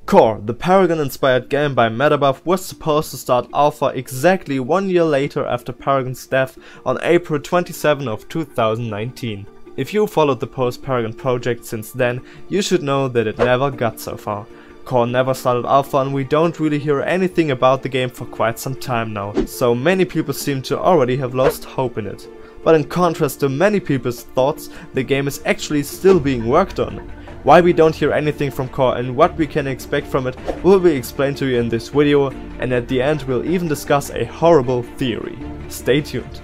Core, the Paragon-inspired game by Metabuff, was supposed to start alpha exactly 1 year later after Paragon's death on April 27 of 2019. If you followed the post-Paragon project since then, you should know that it never got so far. Core never started alpha and we don't really hear anything about the game for quite some time now, so many people seem to already have lost hope in it. But in contrast to many people's thoughts, the game is actually still being worked on. Why we don't hear anything from Core and what we can expect from it will be explained to you in this video, and at the end we'll even discuss a horrible theory. Stay tuned.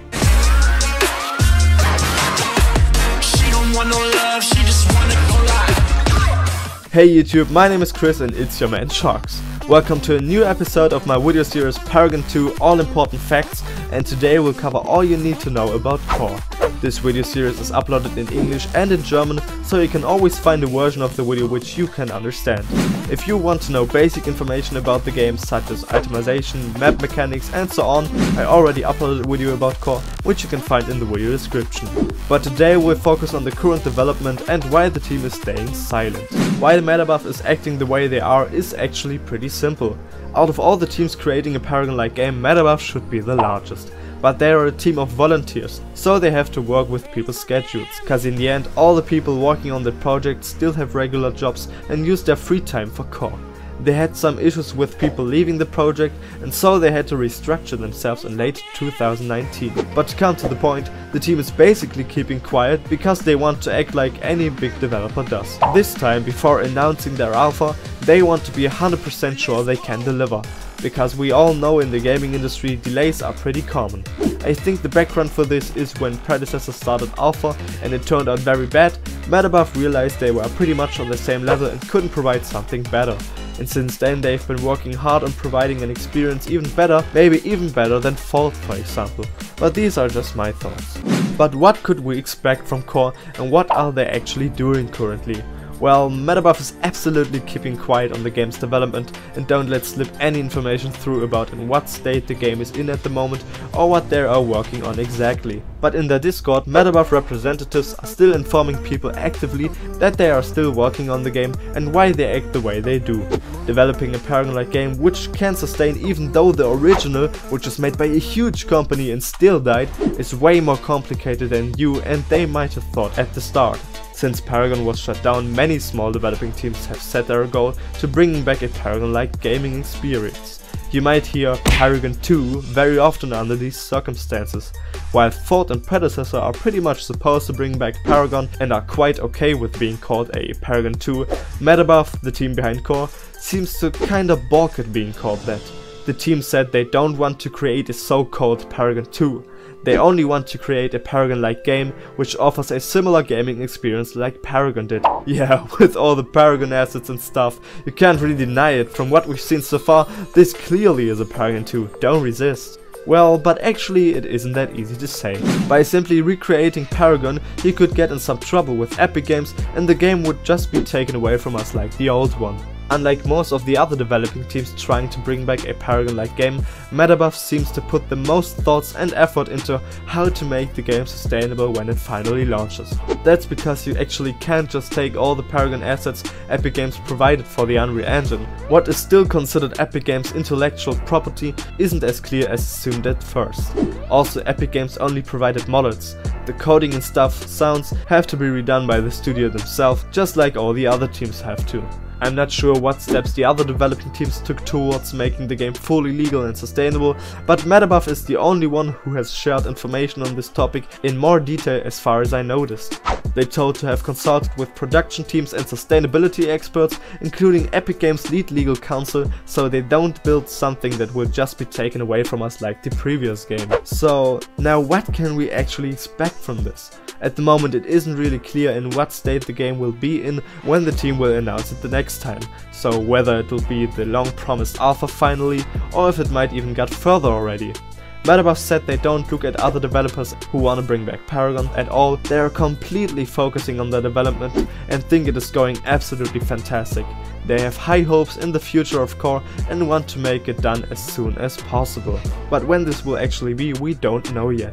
Hey YouTube, my name is Chris and it's your man Sharks. Welcome to a new episode of my video series Paragon 2 All Important Facts, and today we'll cover all you need to know about Core. This video series is uploaded in English and in German, so you can always find a version of the video which you can understand. If you want to know basic information about the game such as itemization, map mechanics and so on, I already uploaded a video about Core, which you can find in the video description. But today we'll focus on the current development and why the team is staying silent. Why Metabuff is acting the way they are is actually pretty simple. Out of all the teams creating a Paragon-like game, Metabuff should be the largest. But they are a team of volunteers, so they have to work with people's schedules, cause in the end all the people working on the project still have regular jobs and use their free time for Core. They had some issues with people leaving the project, and so they had to restructure themselves in late 2019. But to come to the point, the team is basically keeping quiet because they want to act like any big developer does. This time, before announcing their alpha, they want to be 100% sure they can deliver. Because we all know in the gaming industry delays are pretty common. I think the background for this is when predecessors started alpha and it turned out very bad, Metabuff realized they were pretty much on the same level and couldn't provide something better. And since then they've been working hard on providing an experience even better, maybe even better than Fault for example. But these are just my thoughts. But what could we expect from Core and what are they actually doing currently? Well, Metabuff is absolutely keeping quiet on the game's development and don't let slip any information through about in what state the game is in at the moment or what they are working on exactly. But in their Discord, Metabuff representatives are still informing people actively that they are still working on the game and why they act the way they do. Developing a Paragon-like game which can sustain even though the original, which is made by a huge company and still died, is way more complicated than you and they might have thought at the start. Since Paragon was shut down, many small developing teams have set their goal to bringing back a Paragon-like gaming experience. You might hear Paragon 2 very often under these circumstances. While Fault and predecessor are pretty much supposed to bring back Paragon and are quite okay with being called a Paragon 2, Metabuff, the team behind Core, seems to kinda balk at being called that. The team said they don't want to create a so-called Paragon 2. They only want to create a Paragon-like game which offers a similar gaming experience like Paragon did. Yeah, with all the Paragon assets and stuff, you can't really deny it. From what we've seen so far, this clearly is a Paragon 2, don't resist. Well, but actually it isn't that easy to say. By simply recreating Paragon, he could get in some trouble with Epic Games and the game would just be taken away from us like the old one. Unlike most of the other developing teams trying to bring back a Paragon-like game, Metabuff seems to put the most thoughts and effort into how to make the game sustainable when it finally launches. That's because you actually can't just take all the Paragon assets Epic Games provided for the Unreal Engine. What is still considered Epic Games' intellectual property isn't as clear as assumed at first. Also, Epic Games only provided models. The coding and sounds have to be redone by the studio themselves, just like all the other teams have to. I'm not sure what steps the other developing teams took towards making the game fully legal and sustainable, but Metabuff is the only one who has shared information on this topic in more detail as far as I noticed. They told to have consulted with production teams and sustainability experts, including Epic Games' lead legal counsel, so they don't build something that will just be taken away from us like the previous game. So now what can we actually expect from this? At the moment it isn't really clear in what state the game will be in when the team will announce it the next time, so whether it will be the long promised alpha finally or if it might even get further already. Metabuff said they don't look at other developers who want to bring back Paragon at all, they are completely focusing on their development and think it is going absolutely fantastic. They have high hopes in the future of Core and want to make it done as soon as possible. But when this will actually be, we don't know yet.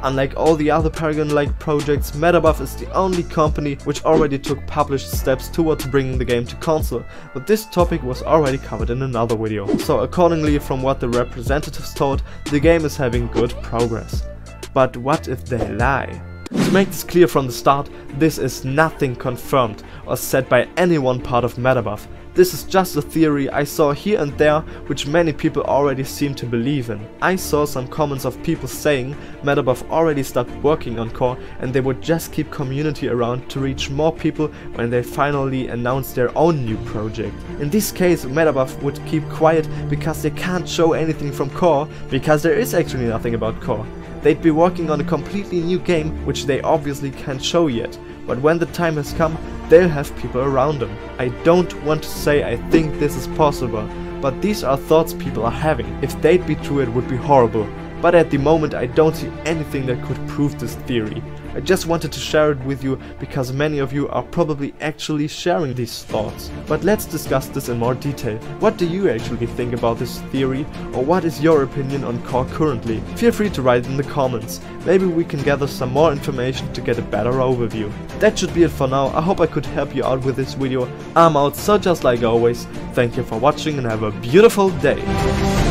Unlike all the other Paragon-like projects, Metabuff is the only company which already took published steps towards bringing the game to console, but this topic was already covered in another video. So accordingly, from what the representatives told, the game is having good progress. But what if they lie? To make this clear from the start, this is nothing confirmed or said by any one part of Metabuff. This is just a theory I saw here and there, which many people already seem to believe in. I saw some comments of people saying Metabuff already started working on core and they would just keep community around to reach more people when they finally announce their own new project. In this case, Metabuff would keep quiet because they can't show anything from core, because there is actually nothing about core. They'd be working on a completely new game, which they obviously can't show yet. But when the time has come, they'll have people around them. I don't want to say I think this is possible, but these are thoughts people are having. If they'd be true, it would be horrible. But at the moment I don't see anything that could prove this theory. I just wanted to share it with you because many of you are probably actually sharing these thoughts. But let's discuss this in more detail. What do you actually think about this theory, or what is your opinion on core currently? Feel free to write in the comments. Maybe we can gather some more information to get a better overview. That should be it for now. I hope I could help you out with this video. I'm out, so just like always, thank you for watching and have a beautiful day.